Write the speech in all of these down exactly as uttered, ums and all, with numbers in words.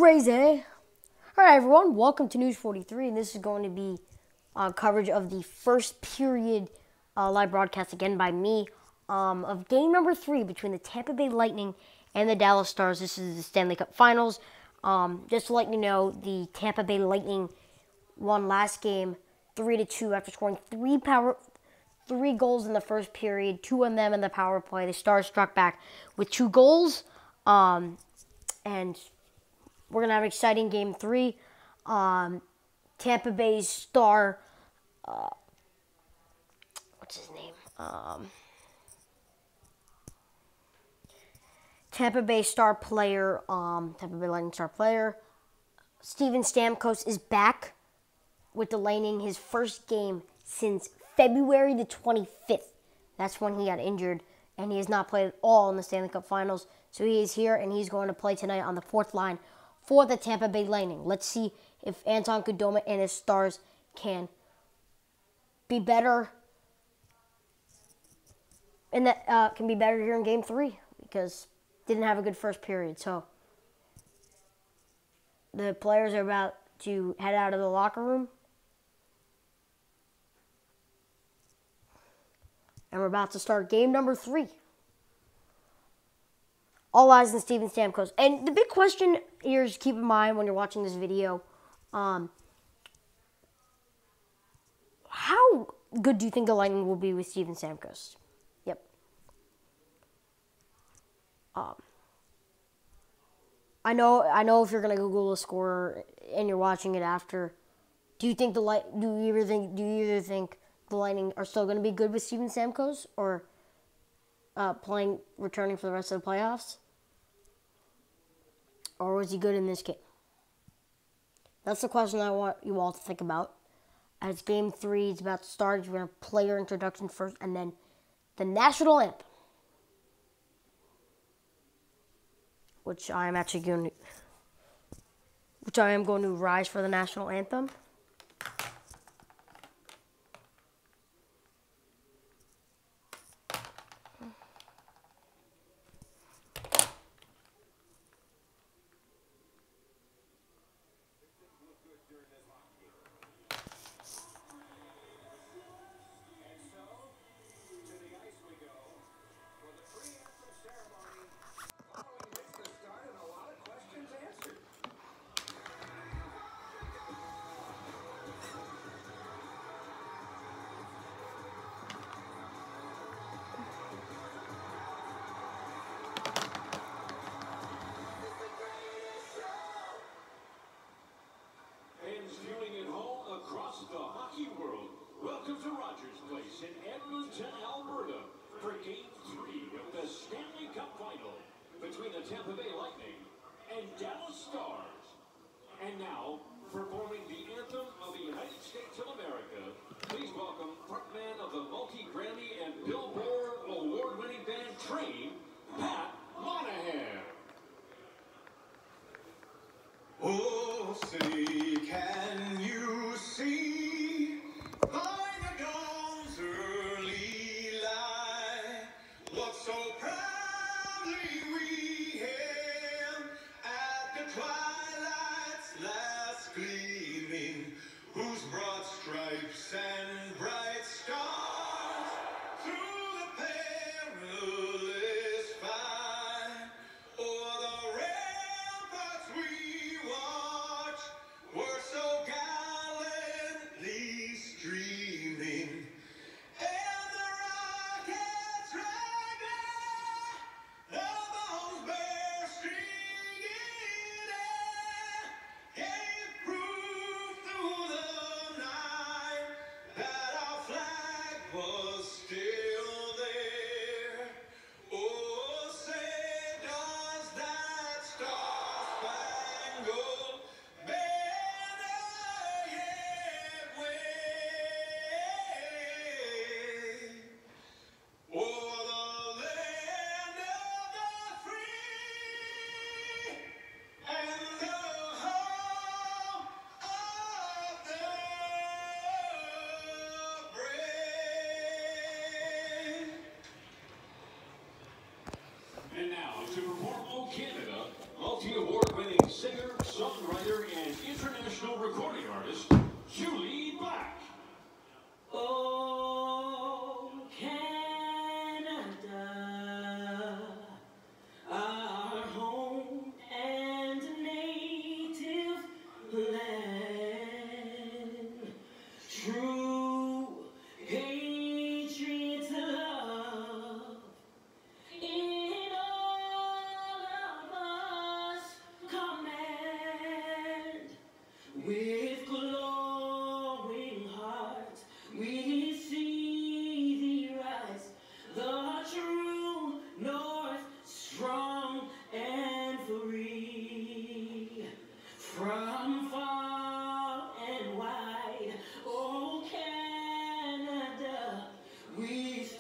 Crazy. All right, everyone. Welcome to News forty-three, and this is going to be uh, coverage of the first period uh, live broadcast again by me um, of game number three between the Tampa Bay Lightning and the Dallas Stars. This is the Stanley Cup Finals. Um, just to let you know, the Tampa Bay Lightning won last game three to two after scoring three power. Three goals in the first period, two of them in the power play. The Stars struck back with two goals, um, and we're going to have an exciting game three. Um, Tampa Bay's star, uh, what's his name? Um, Tampa Bay star player, um, Tampa Bay Lightning star player, Steven Stamkos is back with the Lightning, his first game since February the twenty-fifth. That's when he got injured, and he has not played at all in the Stanley Cup Finals. So he is here, and he's going to play tonight on the fourth line for the Tampa Bay Lightning. Let's see if Anton Khudobin and his Stars can be better, and that uh, can be better here in Game Three because didn't have a good first period. So the players are about to head out of the locker room. And we're about to start game number three. All eyes on Steven Stamkos. And the big question here is keep in mind when you're watching this video, um, how good do you think the Lightning will be with Steven Stamkos? Yep. Um, I know. I know if you're gonna Google a score and you're watching it after, do you think the light? Do you either think? Do you either think the Lightning are still going to be good with Steven Stamkos, or uh, playing, returning for the rest of the playoffs? Or was he good in this game? That's the question I want you all to think about. As game three is about to start, we're going to player introduction first, and then the national anthem, which I am actually going to, which I am going to rise for the national anthem. The hockey world, welcome to Rogers Place in Edmonton, Alberta, for Game three of the Stanley Cup Final between the Tampa Bay Lightning and Dallas Stars. And now, performing the anthem of the United States of America, please welcome frontman of the multi-Grammy and Billboard award-winning band Train, Pat Monahan. Oh, say, can you see by the dawn's early light what so proudly we hailed at the twilight's last gleaming, whose broad stripes and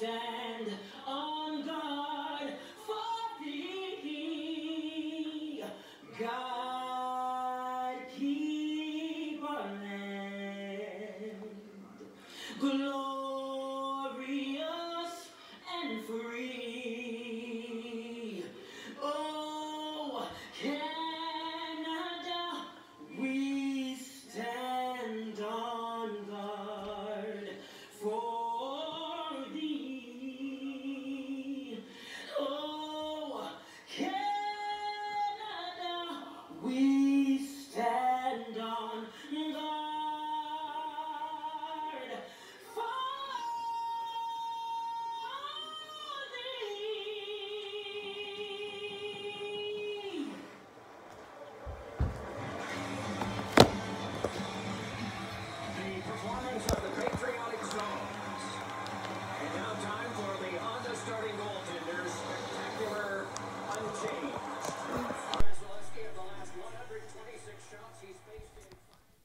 stand on guard for thee. God keep our land glorious and free. Oh, Canada, we stand on guard for thee. Oh, Canada, we stand on guard for thee. The performance of the patriotic songs. And now time for the Honda starting goaltender, spectacular, unchanged. Vasilevsky of the last one hundred twenty-six shots he's faced in.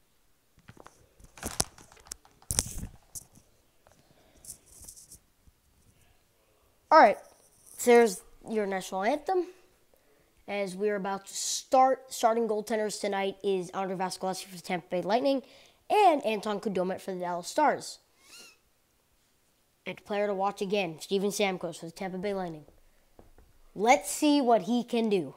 All right, so there's your national anthem. As we're about to start, starting goaltenders tonight is Andrei Vasilevsky for the Tampa Bay Lightning and Anton Khudobin for the Dallas Stars. And player to watch again, Steven Stamkos for the Tampa Bay Lightning. Let's see what he can do.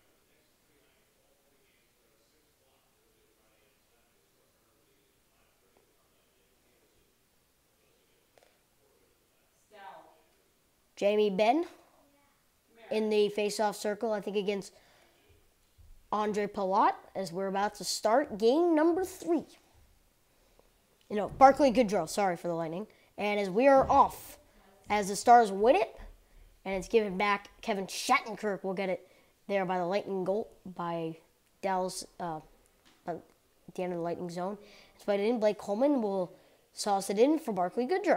Jamie Benn in the face-off circle, I think against Andre Palat, as we're about to start game number three. You know, Barclay Goodrow, sorry for the Lightning. And as we are off, as the Stars win it, and it's given back, Kevin Shattenkirk will get it there by the Lightning goal, by Dallas, uh, at the end of the Lightning zone. It's played it in. Blake Coleman will sauce it in for Barclay Goodrow.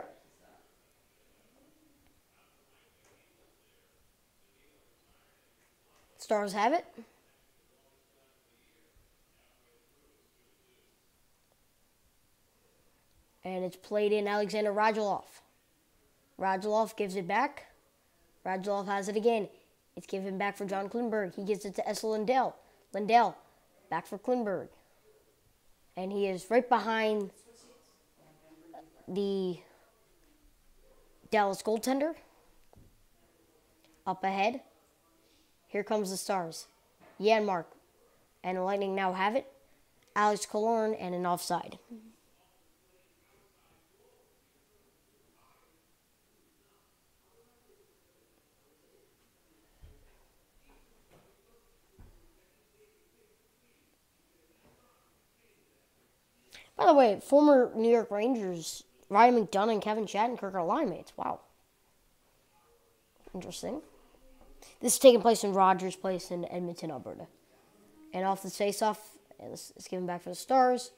Stars have it. And it's played in Alexander Radulov. Radulov gives it back. Radulov has it again. It's given back for John Klingberg. He gives it to Essel Lindell. Lindell back for Klingberg. And he is right behind the Dallas goaltender. Up ahead. Here comes the Stars. Janmark. And the Lightning now have it. Alex Killorn and an offside. By the way, former New York Rangers Ryan McDonough and Kevin Shattenkirk are line mates. Wow. Interesting. This is taking place in Rogers Place in Edmonton, Alberta. And off the face-off, it's given back for the Stars.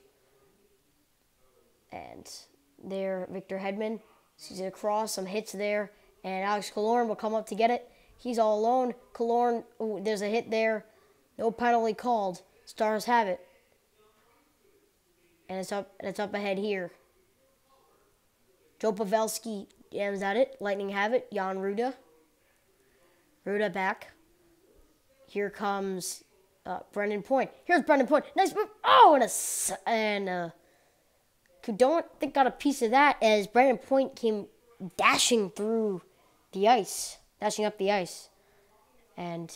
And there, Victor Hedman sees it across, some hits there. And Alex Killorn will come up to get it. He's all alone. Killorn, ooh, there's a hit there. No penalty called. Stars have it. And it's up, and it's up ahead here. Joe Pavelski jams at it. Lightning have it. Jan Ruda. Ruda back. Here comes uh, Brendan Point. Here's Brendan Point. Nice move. Oh, and a and uh, don't think got a piece of that as Brendan Point came dashing through the ice, dashing up the ice, and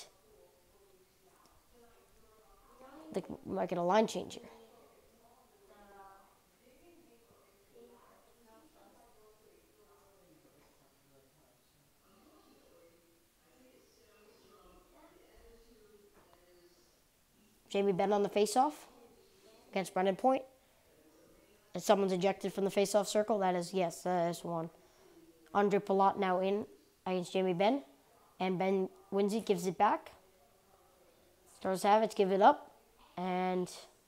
I think we might get a line change here. Jamie Benn on the faceoff against Brendan Point. And someone's ejected from the faceoff circle. That is, yes, that is one. Andre Palat now in against Jamie Benn. And Ben wins it, gives it back. Stars have it, give it up. And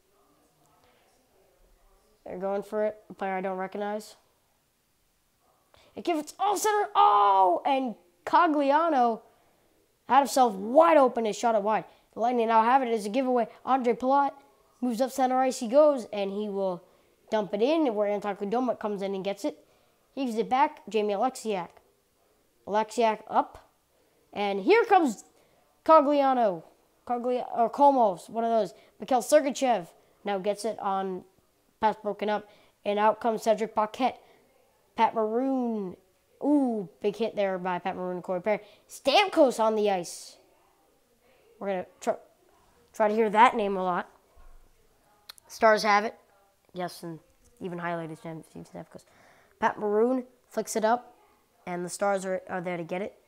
they're going for it. A player I don't recognize. It gives it all center. Oh! And Cogliano had himself wide open and shot it wide. The Lightning now have it as a giveaway. Andre Palat moves up center ice. He goes, and he will dump it in where Anton Khudobin comes in and gets it. He gives it back. Jamie Alexiak. Alexiak up. And here comes Cogliano. Coglia, or Komos, one of those. Mikhail Sergachev now gets it on pass broken up. And out comes Cedric Paquette. Pat Maroon. Ooh, big hit there by Pat Maroon and Corey Perry. Stamkos on the ice. We're going to try, try to hear that name a lot. Stars have it. Yes, and even highlighted Steve Stamkos. Pat Maroon flicks it up, and the Stars are, are there to get it.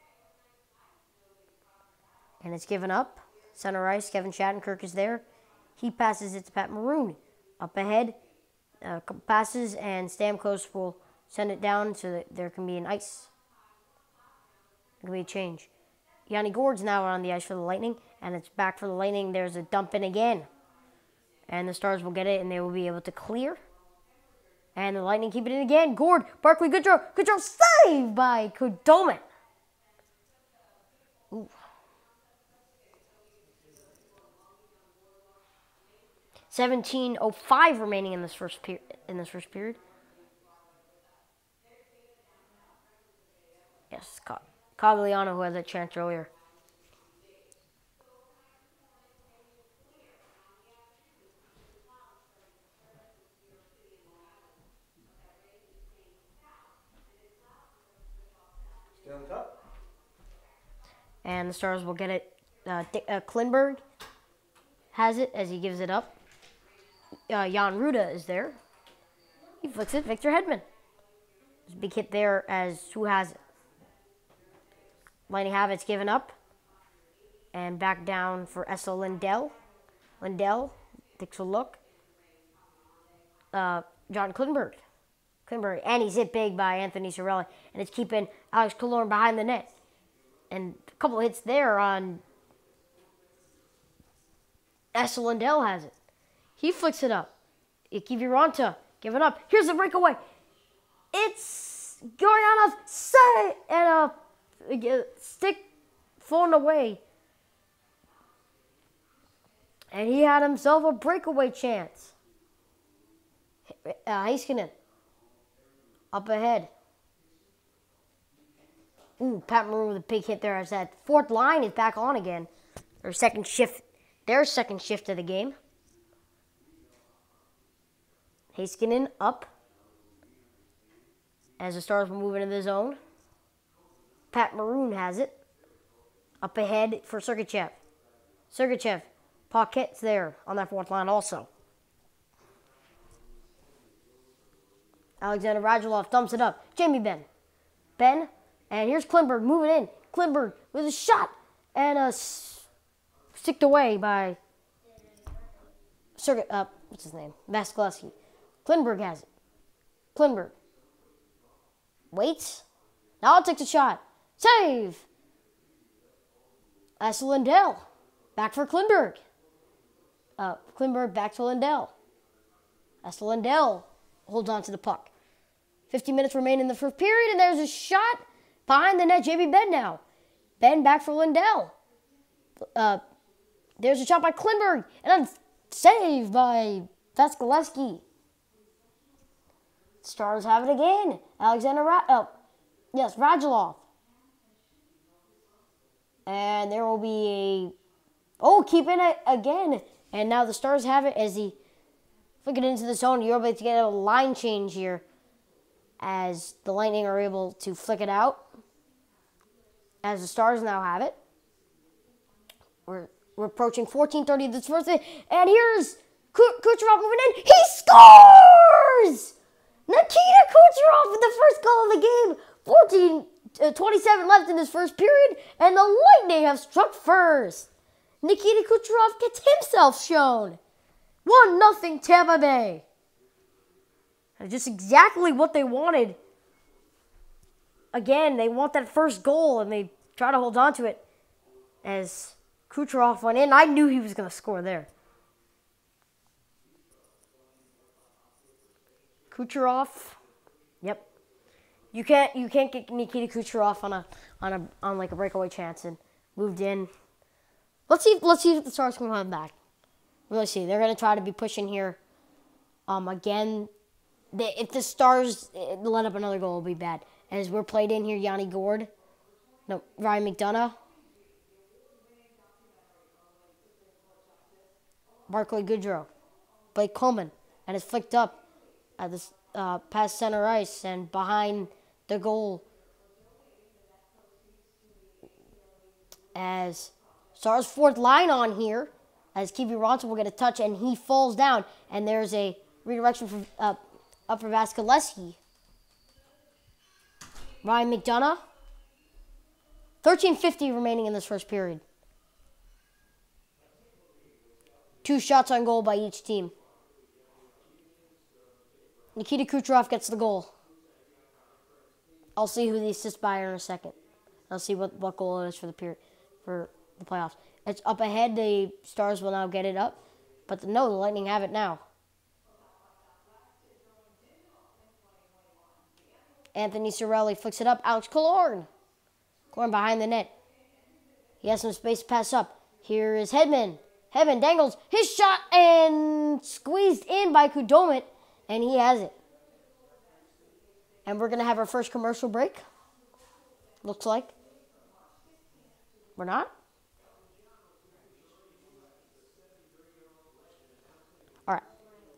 And it's given up. Center ice, Kevin Shattenkirk is there. He passes it to Pat Maroon. Up ahead, uh, passes, and Stamkos will send it down so that there can be an ice. There can be a change. Yanni Gourde's now on the ice for the Lightning, and it's back for the Lightning. There's a dump in again. And the Stars will get it, and they will be able to clear. And the Lightning keep it in again. Gourde, Barkley, good draw. Good draw, saved by Kudoman. Ooh. seventeen oh five remaining in this first period. In this first period. Yes, Cogliano, who had that chance earlier. And the Stars will get it. Uh, uh, Klingberg has it as he gives it up. Uh, Jan Ruda is there. He flicks it. Victor Hedman. There's a big hit there as who has it. Lightning have it's given up. And back down for Essa Lindell. Lindell takes a look. Uh, John Klingberg. Klingberg. And he's hit big by Anthony Cirelli. And it's keeping Alex Killorn behind the net. And a couple of hits there on Essa Lindell has it. He flicks it up. Iki Viranta giving up. Here's the breakaway. It's going on a say and a stick flown away. And he had himself a breakaway chance. Uh, Heiskanen up ahead. Ooh, Pat Maroon with a big hit there as that fourth line is back on again. Their second shift, their second shift of the game. Heiskanen up as the Stars will move into the zone. Pat Maroon has it. Up ahead for Sergachev. Sergachev. Paquette's there on that fourth line also. Alexander Radulov dumps it up. Jamie Benn. Benn. And here's Klingberg moving in. Klingberg with a shot. And a sticked away by Serga, uh, what's his name? Vasilevsky. Klingberg has it. Klingberg. Waits. Now takes a shot. Save. That's Lindell. Back for Klingberg. Uh, Klingberg back to Lindell. That's Lindell holds on to the puck. fifty minutes remain in the first period, and there's a shot behind the net. J B Benn now. Benn back for Lindell. Uh, there's a shot by Klingberg, and a save by Vasilevsky. Stars have it again. Alexander Ra- oh, yes, Radulov. And there will be a... Oh, keeping it again. And now the Stars have it as he flick it into the zone. You're able to get a line change here as the Lightning are able to flick it out. As the Stars now have it. We're, we're approaching fourteen thirty of this first thing. And here's Kucherov moving in. He scores! Nikita Kucherov with the first goal of the game. fourteen twenty-seven left in this first period, and the Lightning have struck first. Nikita Kucherov gets himself shown. one nothing Tampa Bay. And just exactly what they wanted. Again, they want that first goal, and they try to hold on to it. As Kucherov went in, I knew he was going to score there. Kucherov, yep. You can't you can't get Nikita Kucherov on a on a on like a breakaway chance and moved in. Let's see let's see if the Stars can come back. Really see. They're gonna try to be pushing here. Um again, they, if the Stars let up another goal, it'll be bad. As we're played in here, Yanni Gourde No, Ryan McDonough. Barclay Goodrow. Blake Coleman. And it's flicked up at this uh, past center ice and behind the goal. As Stars fourth line on here. As Kiwi Ronson will get a touch and he falls down. And there's a redirection for, uh, up for Vasilevsky. Ryan McDonough. thirteen fifty remaining in this first period. Two shots on goal by each team. Nikita Kucherov gets the goal. I'll see who the assist by in a second. I'll see what, what goal it is for the period, for the playoffs. It's up ahead. The Stars will now get it up. But the, no, the Lightning have it now. Anthony Cirelli flicks it up. Alex Killorn. Killorn behind the net. He has some space to pass up. Here is Hedman. Hedman dangles his shot and squeezed in by Kudomet. And he has it. And we're going to have our first commercial break. Looks like. We're not? All right.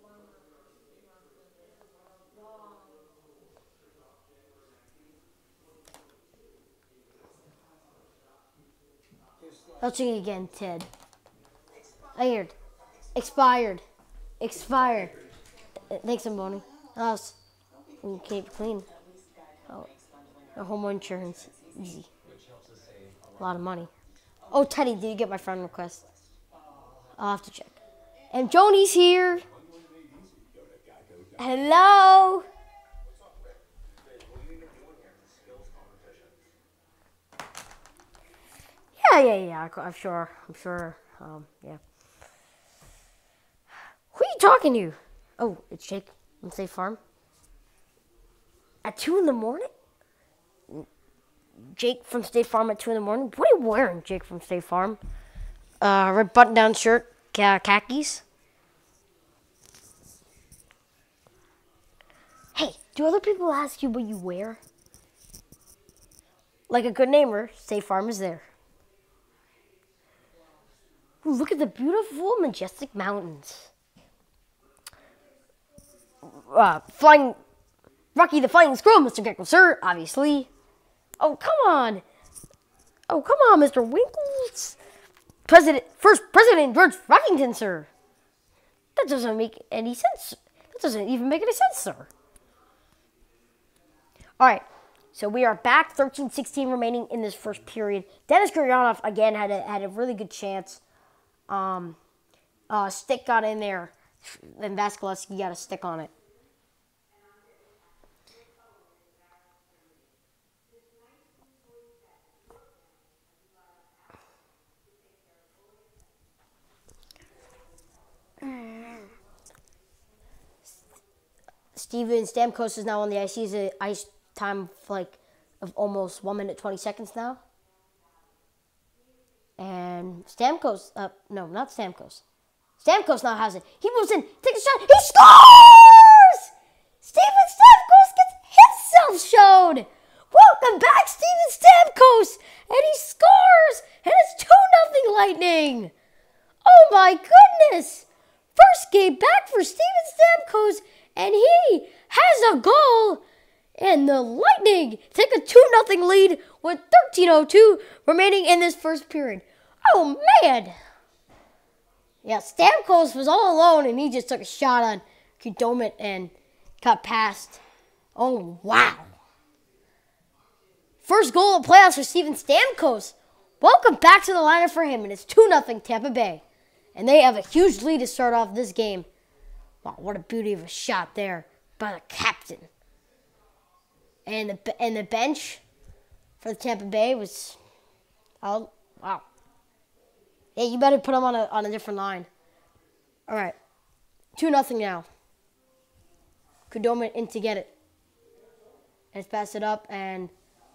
Let's sing it again, Ted. I heard. Expired. Expired. Thanks, Bonnie. Us. We keep it clean. Oh, no home insurance. Easy. A lot of money. Oh, Teddy, did you get my friend request? I'll have to check. And Joni's here. Hello. Yeah, yeah, yeah. I'm sure. I'm sure. Um, yeah. Who are you talking to? Oh, it's Jake from State Farm. At two in the morning? Jake from State Farm at two in the morning? What are you wearing, Jake from State Farm? Uh, red button-down shirt, khakis. Hey, do other people ask you what you wear? Like a good neighbor, State Farm is there. Ooh, look at the beautiful, majestic mountains. Uh, flying, Rocky the Flying Squirrel, Mister Gecko, sir, obviously. Oh, come on. Oh, come on, Mister Winkles. President, first President George Rockington, sir. That doesn't make any sense. That doesn't even make any sense, sir. All right, so we are back. thirteen sixteen remaining in this first period. Dennis Gurianov, again, had a, had a really good chance. Um, uh, stick got in there, and Vasilevsky got a stick on it. Steven Stamkos is now on the ice. He's an ice time of like of almost one minute twenty seconds now. And Stamkos, uh, no, not Stamkos. Stamkos now has it. He moves in, takes a shot, he scores! Steven Stamkos gets himself showed. Welcome back, Steven Stamkos, and he scores, and it's two nothing Lightning. Oh my goodness! First game back for Steven Stamkos. And he has a goal, and the Lightning take a two nothing lead with thirteen oh two remaining in this first period. Oh, man. Yeah, Stamkos was all alone, and he just took a shot on Kudomet and got past. Oh, wow. First goal of playoffs for Steven Stamkos. Welcome back to the lineup for him, and it's two nothing Tampa Bay. And they have a huge lead to start off this game. Wow, what a beauty of a shot there by the captain. And the and the bench for the Tampa Bay was, oh, wow. Yeah, you better put him on a on a different line. All right, two nothing now. Kudomet in to get it. And it's passed it up and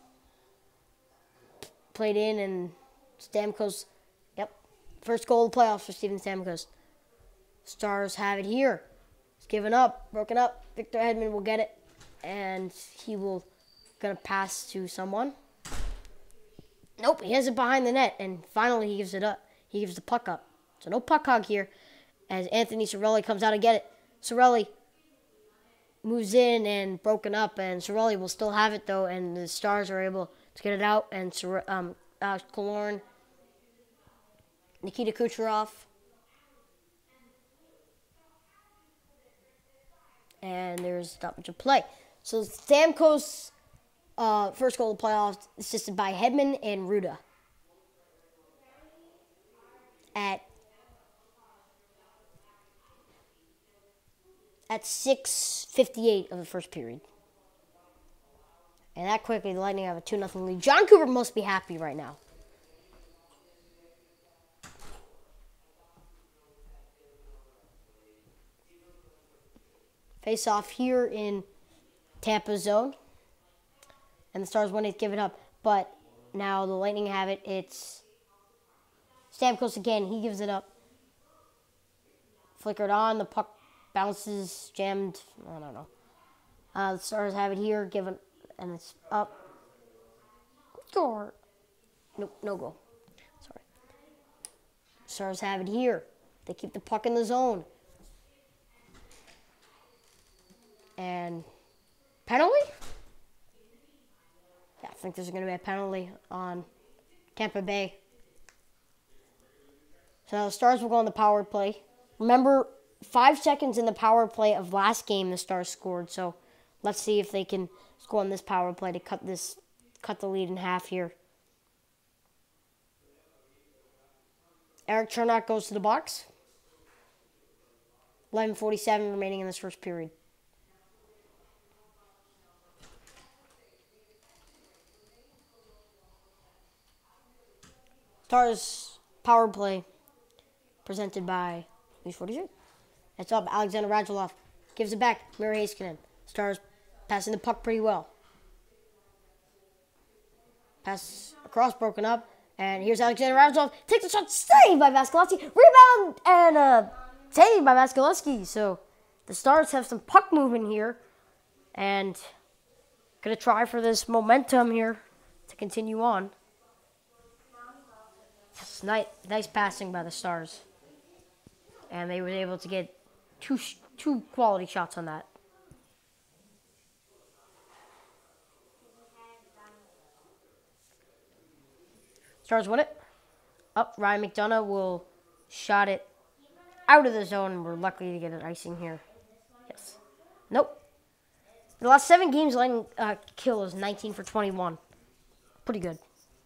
played in, and Stamkos, yep, first goal of the playoffs for Steven Stamkos. Stars have it here. It's given up, broken up. Victor Hedman will get it, and he will gonna pass to someone. Nope, he has it behind the net, and finally he gives it up. He gives the puck up. So no puck hog here as Anthony Cirelli comes out to get it. Cirelli moves in and broken up, and Cirelli will still have it, though, and the Stars are able to get it out, and um, Alex Killorn, Nikita Kucherov, and there's not much of play. So Stamkos, uh, first goal of the playoffs, assisted by Hedman and Ruda. At at six fifty-eight of the first period. And that quickly, the Lightning have a two nothing lead. John Cooper must be happy right now. Face off here in Tampa zone. And the Stars wanted to give it up. But now the Lightning have it. It's Stamkos again. He gives it up. Flickered on. The puck bounces, jammed. I don't know. Uh, the Stars have it here. Given, and it's up. Score. Nope, no goal. Sorry. Stars have it here. They keep the puck in the zone. And penalty? Yeah, I think there's going to be a penalty on Tampa Bay. So now the Stars will go on the power play. Remember, five seconds in the power play of last game the Stars scored. So let's see if they can score on this power play to cut this, cut the lead in half here. Eric Chernak goes to the box. eleven forty-seven remaining in this first period. Stars power play presented by News forty-three. It's up. Alexander Radulov gives it back. Miro Heiskanen. Stars passing the puck pretty well. Pass across, broken up. And here's Alexander Radulov. Takes a shot. Saved by Vasilevsky. Rebound and uh, saved by Vasilevsky. So the Stars have some puck movement here. And going to try for this momentum here to continue on. It's nice, nice passing by the Stars. And they were able to get two two quality shots on that. Stars win it. Up, Ryan McDonough will shot it out of the zone. We're lucky to get an icing here. Yes. Nope. The last seven games, Lightning uh, kill is nineteen for twenty-one. Pretty good.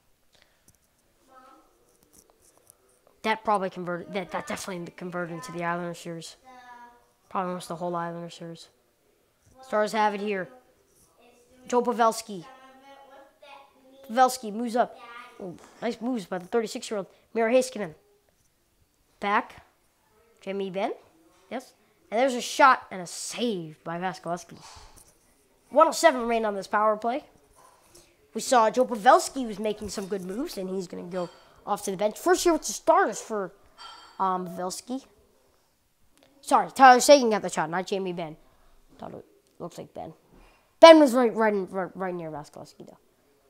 That probably converted. That, that definitely converted into the Islander series. Probably almost the whole Islander series. Stars have it here. Joe Pavelski. Pavelski moves up. Ooh, nice moves by the thirty-six-year-old Miro Heiskanen. Back. Jamie Benn. Yes. And there's a shot and a save by Vasilevsky. one oh seven remain on this power play. We saw Joe Pavelski was making some good moves, and he's going to go off to the bench. First year with the Stars for um, Pavelski. Sorry, Tyler Seguin got the shot, not Jamie Benn. Thought it looked like Ben. Ben was right, right, right, right near Vasilevsky, though.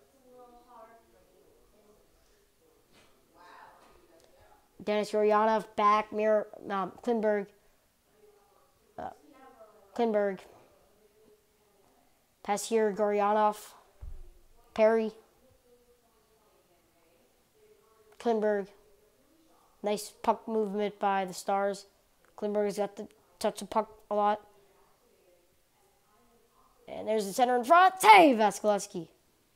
Dennis Yoryanov back, Mir, um, Klingberg. Uh, Klingberg. Pass here, Goryanov. Perry. Klingberg. Nice puck movement by the Stars. Klingberg has got to touch the puck a lot. And there's the center in front. Hey, Vasilevsky.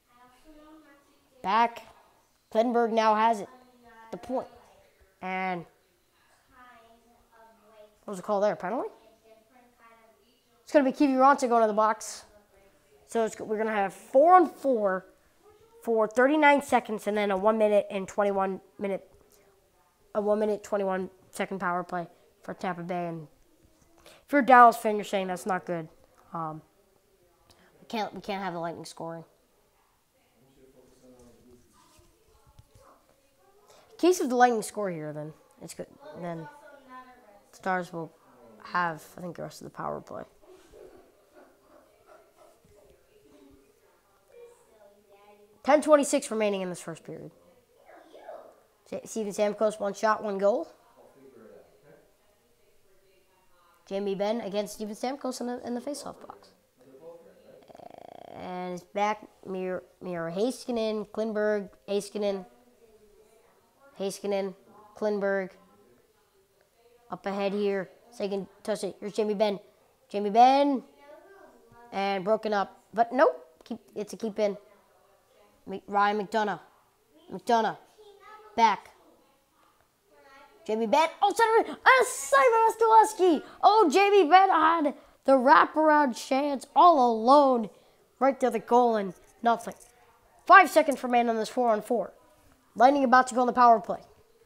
Back. Klingberg now has it. The point. And what was the call there? Penalty? It's going to be Kiviranta going to the box. So it's, we're going to have four on four for thirty-nine seconds, and then a one minute and twenty-one minute, a one minute twenty-one second power play for Tampa Bay. And if you're a Dallas fan, you're saying that's not good. Um, we can't we can't have the Lightning scoring. In case of the Lightning score here, then it's good. And then Stars will have, I think, the rest of the power play. ten twenty-six remaining in this first period. Steven Stamkos, one shot, one goal. Jamie Benn against Steven Stamkos in the, in the faceoff box. And it's back. Mir Mira Heiskanen, Klinberg, Heiskanen, Heiskanen, Klinberg. Up ahead here. Second touch it. Here's Jamie Benn. Jamie Benn. And broken up. But nope. Keep, it's a keep in. Ryan McDonough. McDonough. Back. Jamie Benn. Oh, center. A Simon Vasilevsky. Oh, Jamie Benn had the wraparound chance all alone. Right to the goal and nothing. Five seconds remain on this four on four. Lightning about to go on the power play.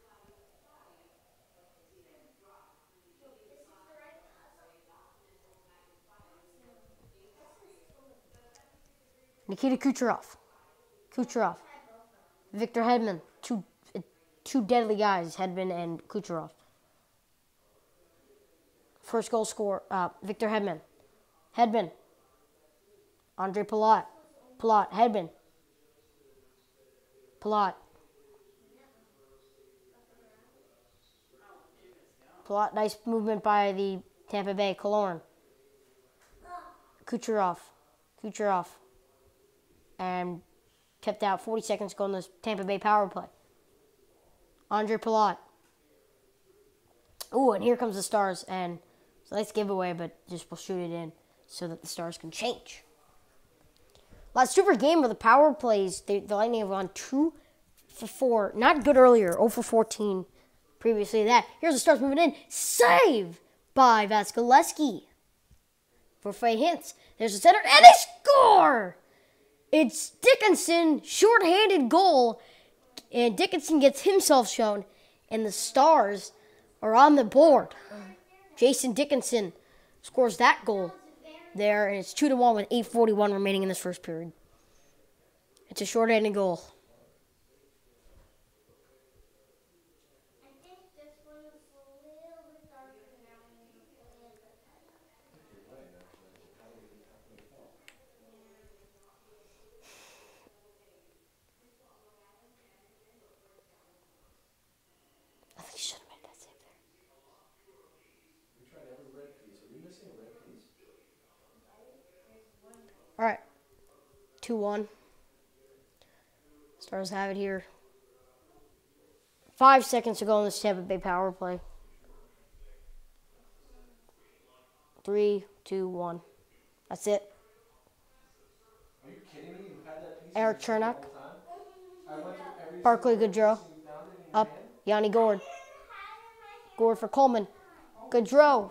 Nikita Kucherov. Kucherov. Victor Hedman. Two, two deadly guys, Hedman and Kucherov. First goal scorer, uh, Victor Hedman. Hedman. Andre Palat. Palat. Hedman. Palat. Palat. Nice movement by the Tampa Bay. Killorn. Kucherov. Kucherov. And kept out forty seconds ago on this Tampa Bay power play. Andre Palat. Ooh, and here comes the Stars. And it's a nice giveaway, but just we'll shoot it in so that the Stars can change. Last super game of the power plays, the, the Lightning have gone two for four. Not good earlier, zero for fourteen previously to that. Here's the Stars moving in. Save by Vasilevsky. For Faye Hintz. There's the center, and they score! It's Dickinson, short-handed goal, and Dickinson gets himself shown, and the Stars are on the board. Jason Dickinson scores that goal there, and it's two to one with eight forty-one remaining in this first period. It's a short-handed goal. I think he should have made that save there. We tried every red piece. Are we missing a red piece? All right, two one. Stars have it here. Five seconds to go in this Tampa Bay power play. Three, two, one. That's it. Are you kidding me? You had that piece Eric in your hand Chernak. the whole time? I went through every Barkley single Goodrow. piece and you found it in your Up. hand? Yanni Gord. Gord for Coleman. Goodrow.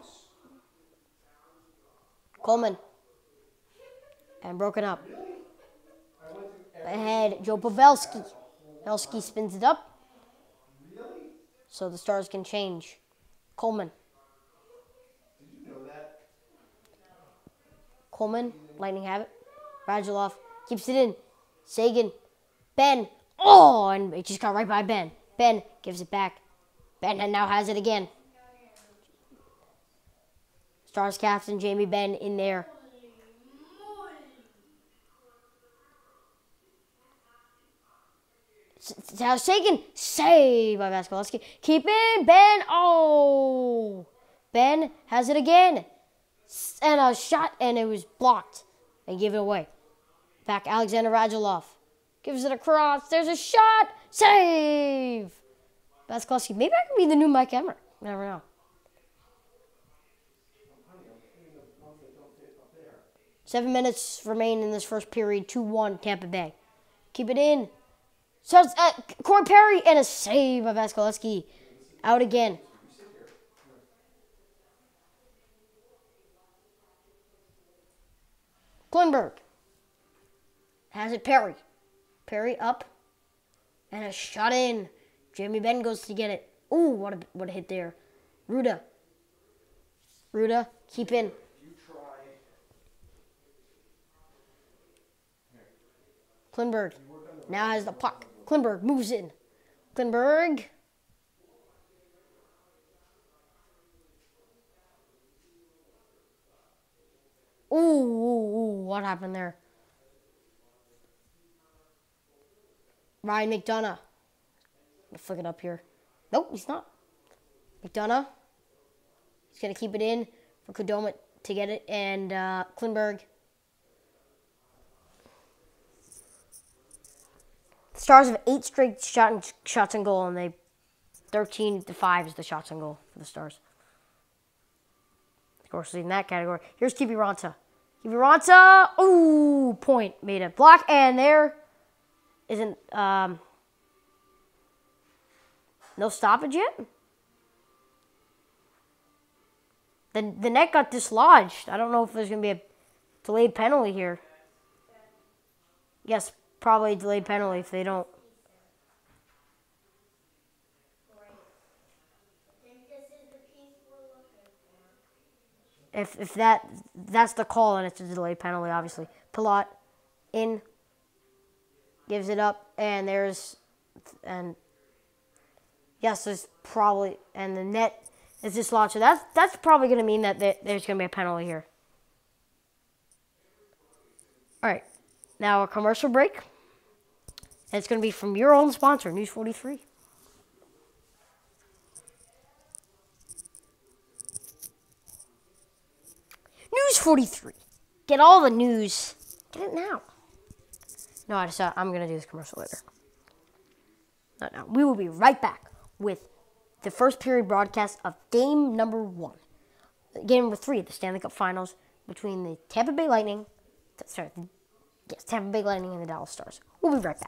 Coleman. And broken up. I went through every Ahead, Joe Pavelski. Pavelski spins it up. Really? So the Stars can change. Coleman. Did you know that? Coleman. Lightning have it. Radulov keeps it in. Sagan. Ben. Oh, and it just got right by Ben. Ben gives it back. Ben now has it again. Stars captain Jamie Benn in there. Now Sagan, save by Vasilevsky. Keep in, Ben. Oh, Ben has it again, and a shot, and it was blocked, and give it away. Back Alexander Radulov gives it across. There's a shot, save. Vasilevsky. Maybe I can be the new Mike Emmer. You never know. Seven minutes remain in this first period. two one Tampa Bay. Keep it in. So it's uh, Corey Perry and a save by Vasilevsky. Out again. Klinberg has it. Perry. Perry up. And a shot in. Jamie Benn goes to get it. Ooh, what a, what a hit there. Ruda. Ruda, keep in. You tried. Klinberg now has the puck. Klinberg moves in. Klinberg. Ooh, ooh, ooh, what happened there? Ryan McDonough. I'll flick it up here. Nope, he's not. McDonough. He's going to keep it in for Kodoma to get it. And uh, Klingberg. The Stars have eight straight shot shots on goal, and they thirteen to five is the shots on goal for the Stars. Of course, in that category. Here's Kiwi Ranta. Kiwi Ranta. Ooh, point. Made a block, and there isn't um, no stoppage yet. The, the net got dislodged. I don't know if there's going to be a delayed penalty here. Yes, probably a delayed penalty if they don't. If if that that's the call and it's a delayed penalty, obviously. Pilat in, gives it up, and there's and yes, there's probably and the net is dislodged. So that's that's probably going to mean that there's going to be a penalty here. All right, now a commercial break, and it's going to be from your own sponsor, News forty-three. News forty-three. Get all the news. Get it now. No, I decided I'm going to do this commercial later. Not now. We will be right back with the first period broadcast of game number one. Game number three of the Stanley Cup Finals between the Tampa Bay Lightning, sorry, yes, Tampa Bay Lightning and the Dallas Stars. We'll be right back.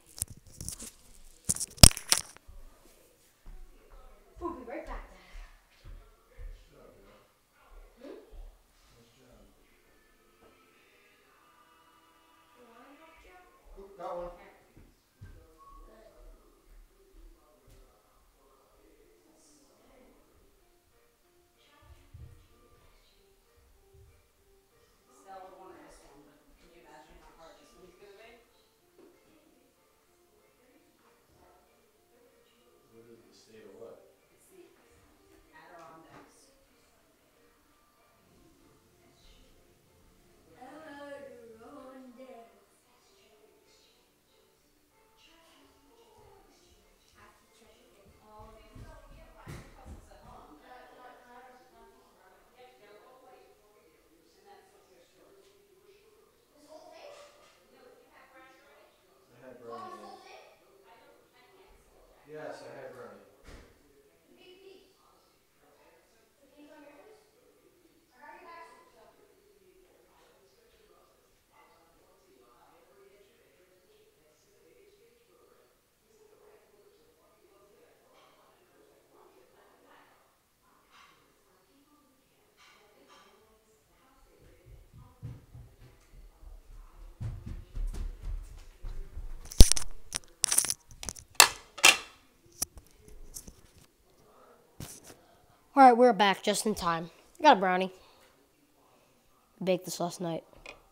We'll be right back. Got one. Stella won this one, but can you imagine how hard this one's gonna be? What is the state of what? It's the Adirondacks. I had brownie. Yes, I had brownie. All right, we're back just in time. I got a brownie. Baked this last night.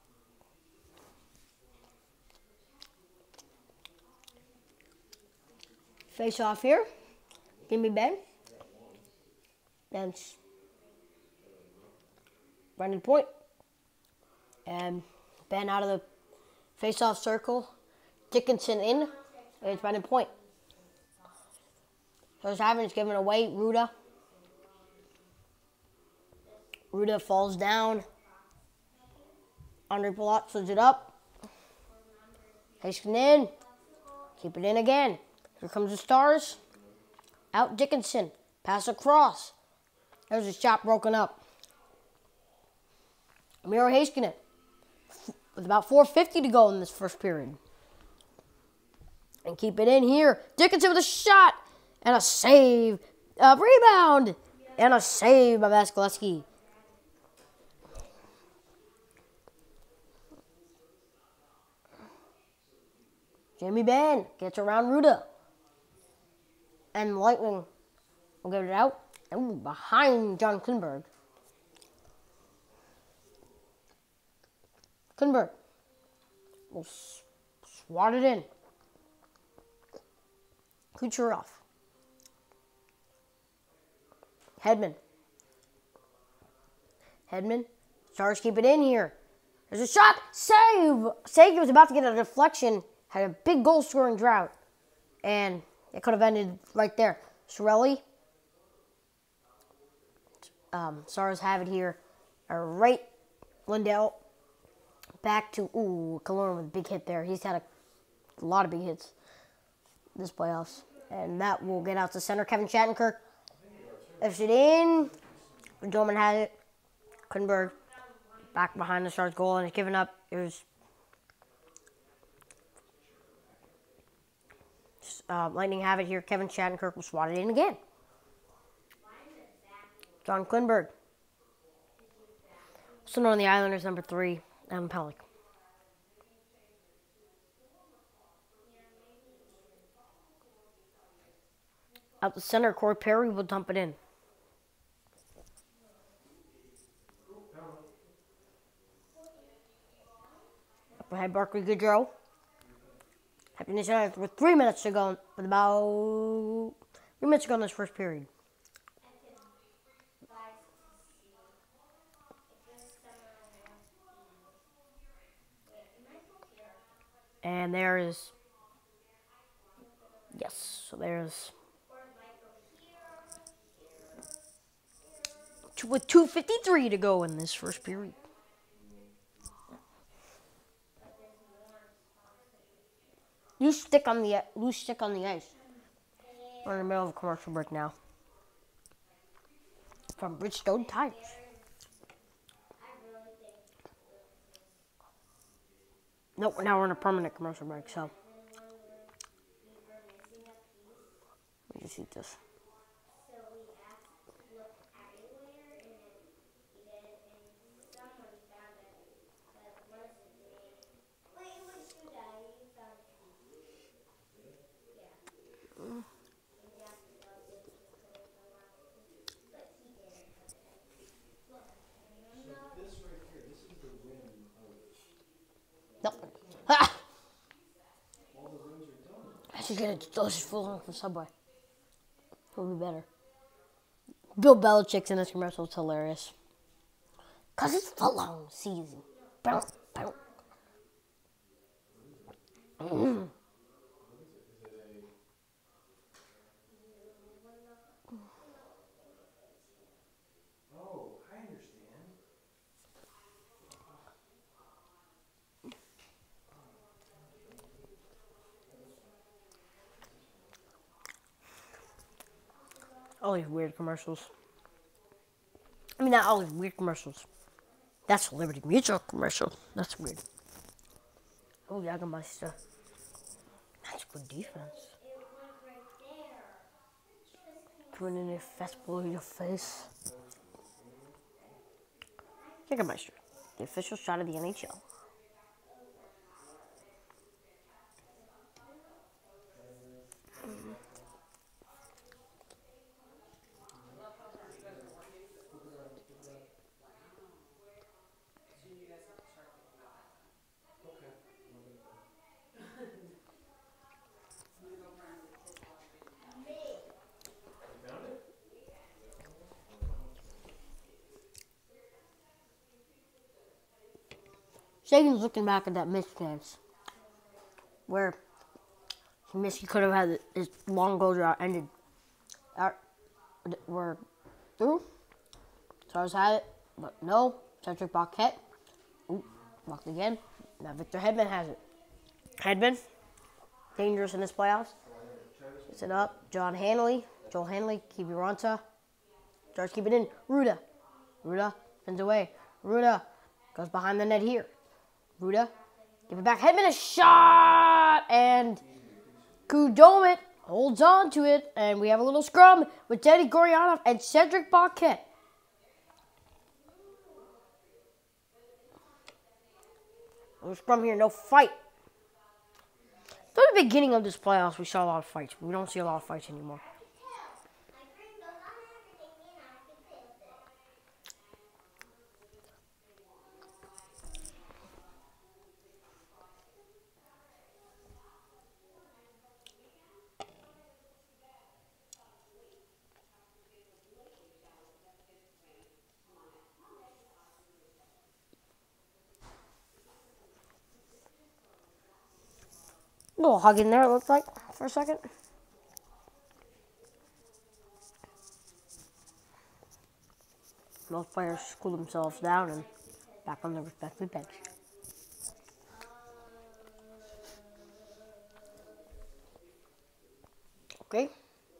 Face off here. Give me Ben. Then Brendan Point. And Ben out of the face-off circle. Dickinson in. It's Brendan Point. So it's having it's given away. Ruda. Ruda falls down. Andre Palat slides it up. Haskin in. Keep it in again. Here comes the Stars. Out Dickinson. Pass across. There's a shot broken up. Miro Heiskanen. With about four fifty to go in this first period. And keep it in here. Dickinson with a shot. And a save. A rebound. And a save by Vasilevsky. Jamie Benn gets around Ruda. And Lightning will get it out. And behind John Klingberg. Klingberg will swat it in. Kucherov. Hedman. Hedman. Stars keep it in here. There's a shot. Save. Save was about to get a deflection. had a big goal scoring drought, and it could have ended right there. Sorelli, um, Stars have it here. All right, Lindell back to ooh, Kaloran with a big hit there. He's had a, a lot of big hits this playoffs, and that will get out to center. Kevin Shattenkirk lifts it in. Dorman had it. Kunberg back behind the Stars goal and it's given up. It was uh, Lightning have it here. Kevin Shattenkirk will swat it in again. John Klingberg. Still on the Islanders, number three, Evan Pellick. Out the center, Corey Perry will dump it in. Up ahead, Barkley Goodrow. Happiness United with three minutes to go. With about three minutes to go in this first period. And there is, yes, so there's, with two fifty-three to go in this first period. Loose stick on the loose stick on the ice. We're in the middle of a commercial break now. From Bridgestone Tires. Nope, now we're in a permanent commercial break, so. Let me just eat this. Nope. Ah! I should get a delicious full on from Subway. It would be better. Bill Belichick's in this commercial. It's hilarious. Because it's the long season. Bow, bow. Mm. Oh, I understand. All these weird commercials. I mean, not all these weird commercials. That's a Liberty Mutual commercial. That's weird. Oh, Jagermeister. That's good defense. Coming in a fastball in your face. Jagermeister, the official shot of the N H L. Sagan's looking back at that missed chance where he missed. He could have had his long goal drought ended. Out, we're through. Stars had it, but no. Cedric Paquette. Ooh, blocked again. Now Victor Hedman has it. Hedman, dangerous in this playoffs. Gets it up. John Hanley. Joel Hanley. Kiviranta. Stars keep it in. Ruda. Ruda spins away. Ruda goes behind the net here. Ruda, give it back. Hedman a shot, and Kudomit holds on to it, and we have a little scrum with Teddy Goryanov and Cedric Paquette. No scrum here, no fight. From the beginning of this playoffs, we saw a lot of fights. We don't see a lot of fights anymore. A little hug in there, it looked like, for a second. Both players cool themselves down and back on their respective bench. Okay.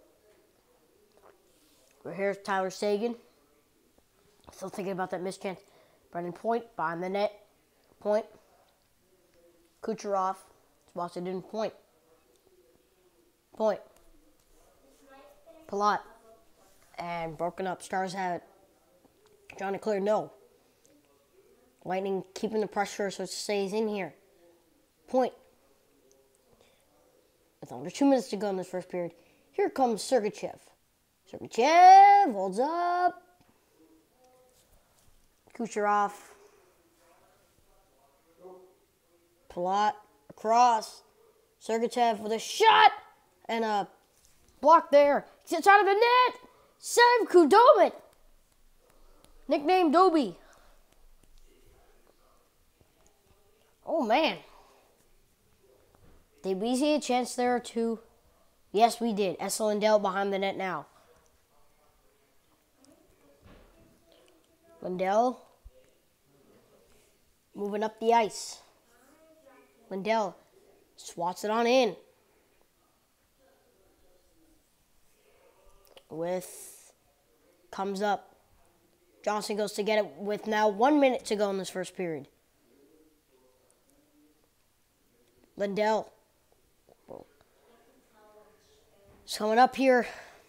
Well, here's Tyler Seguin. Still thinking about that missed chance. Brendan Point behind the net. Point. Kucherov. Spots it in. Point. Point. Palat. And broken up. Stars have it. Trying to clear. No. Lightning keeping the pressure so it stays in here. Point. With under two minutes to go in this first period. Here comes Sergachev. Sergachev holds up. Kucherov. Palat across. Sergachev with a shot and a block there. It's out of the net. Save Kudomit. Nicknamed Dobie. Oh man. Did we see a chance there too? Yes, we did. Esa Lindell behind the net now. Lindell moving up the ice. Lindell swats it on in. With comes up. Johnson goes to get it with now one minute to go in this first period. Lindell. It's coming up here.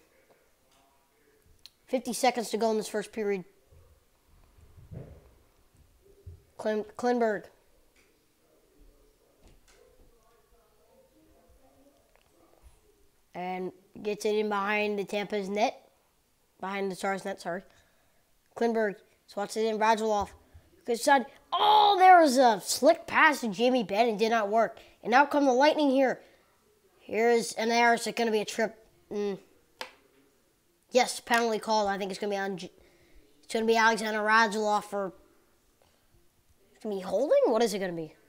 fifty seconds to go in this first period. Klin- Klinberg. And gets it in behind the Tampa's net. Behind the Stars net, sorry. Klinberg swats it in. Radulov. Good side. Oh, there was a slick pass to Jamie Benn and did not work. And now come the Lightning here. Here's an error. Is it going to be a trip? Mm. Yes, penalty called. I think it's going to be on. G- it's going to be Alexander Radulov for. It's going to be holding? What is it going to be?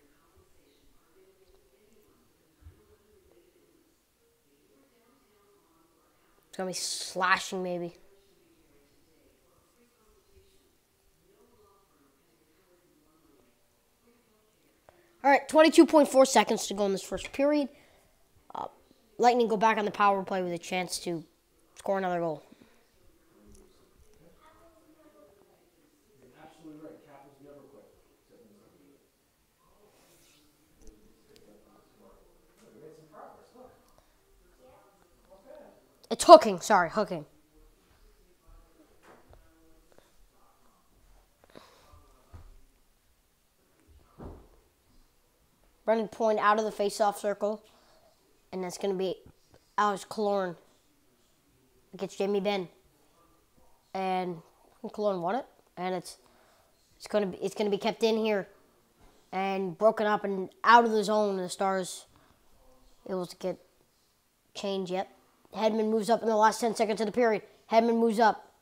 It's going to be slashing, maybe. All right, twenty-two point four seconds to go in this first period. Uh, Lightning go back on the power play with a chance to score another goal. Absolutely right. Capitals never quit. We made some progress. Look. It's hooking. Sorry, hooking. Brendan Point out of the face-off circle. And that's going to be Alex Killorn against Jamie Benn. And Killorn won it. And it's it's going to be it's going to be kept in here and broken up and out of the zone. The Stars able to get change yet. Hedman moves up in the last ten seconds of the period. Hedman moves up.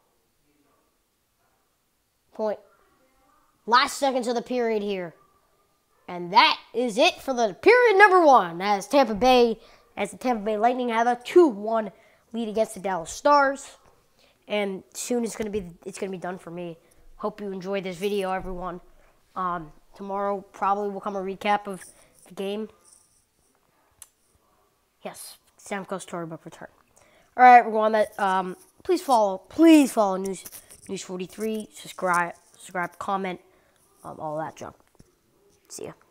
Point. Last seconds of the period here. And that is it for the period number one. As Tampa Bay, as the Tampa Bay Lightning have a two one lead against the Dallas Stars. And soon it's gonna be it's gonna be done for me. Hope you enjoyed this video, everyone. Um, tomorrow probably will come a recap of the game. Yes, Stamkos storybook return. All right, everyone. That um, please follow, please follow News News forty-three. Subscribe, subscribe, comment, um, all that junk. See ya.